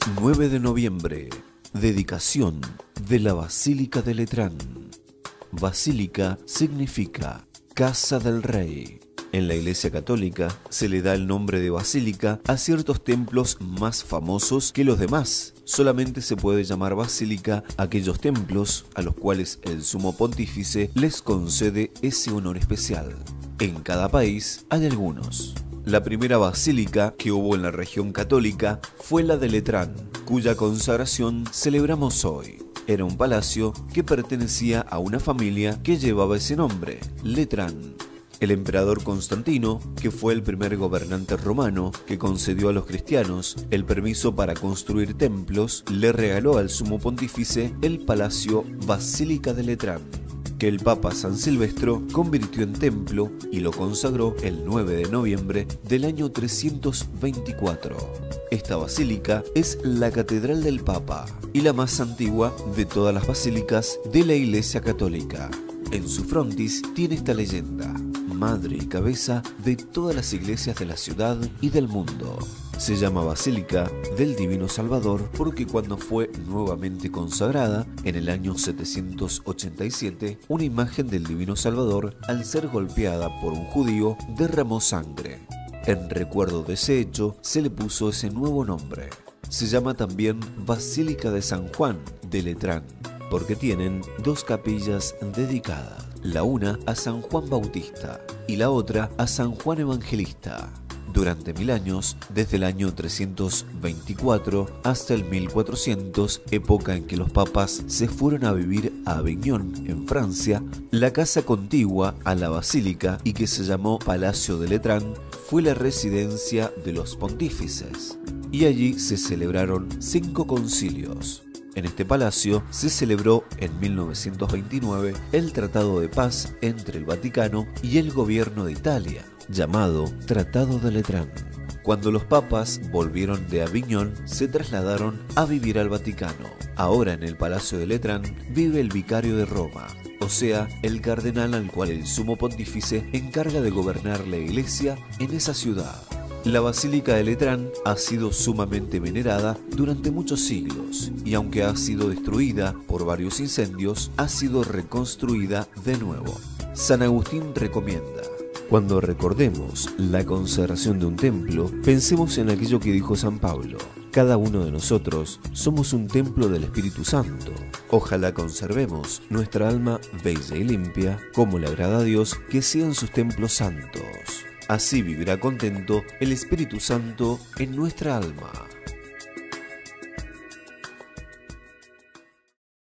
9 de noviembre, dedicación de la Basílica de Letrán. Basílica significa Casa del Rey. En la Iglesia Católica se le da el nombre de basílica a ciertos templos más famosos que los demás. Solamente se puede llamar basílica a aquellos templos a los cuales el Sumo Pontífice les concede ese honor especial. En cada país hay algunos. La primera basílica que hubo en la región católica fue la de Letrán, cuya consagración celebramos hoy. Era un palacio que pertenecía a una familia que llevaba ese nombre, Letrán. El emperador Constantino, que fue el primer gobernante romano que concedió a los cristianos el permiso para construir templos, le regaló al Sumo Pontífice el palacio Basílica de Letrán, que el Papa San Silvestro convirtió en templo y lo consagró el 9 de noviembre del año 324. Esta basílica es la Catedral del Papa y la más antigua de todas las basílicas de la Iglesia Católica. En su frontis tiene esta leyenda: madre y cabeza de todas las iglesias de la ciudad y del mundo. Se llama Basílica del Divino Salvador porque cuando fue nuevamente consagrada, en el año 787, una imagen del Divino Salvador, al ser golpeada por un judío, derramó sangre. En recuerdo de ese hecho, se le puso ese nuevo nombre. Se llama también Basílica de San Juan de Letrán, porque tienen dos capillas dedicadas, la una a San Juan Bautista y la otra a San Juan Evangelista. Durante 1000 años, desde el año 324 hasta el 1400, época en que los papas se fueron a vivir a Aviñón, en Francia, la casa contigua a la basílica y que se llamó Palacio de Letrán fue la residencia de los pontífices, y allí se celebraron 5 concilios. En este palacio se celebró en 1929 el Tratado de Paz entre el Vaticano y el gobierno de Italia, llamado Tratado de Letrán. Cuando los papas volvieron de Aviñón, se trasladaron a vivir al Vaticano. Ahora en el Palacio de Letrán vive el vicario de Roma, o sea, el cardenal al cual el Sumo Pontífice encarga de gobernar la Iglesia en esa ciudad. La Basílica de Letrán ha sido sumamente venerada durante muchos siglos y aunque ha sido destruida por varios incendios, ha sido reconstruida de nuevo. San Agustín recomienda: cuando recordemos la consagración de un templo, pensemos en aquello que dijo San Pablo: cada uno de nosotros somos un templo del Espíritu Santo. Ojalá conservemos nuestra alma bella y limpia, como le agrada a Dios que sean sus templos santos. Así vivirá contento el Espíritu Santo en nuestra alma.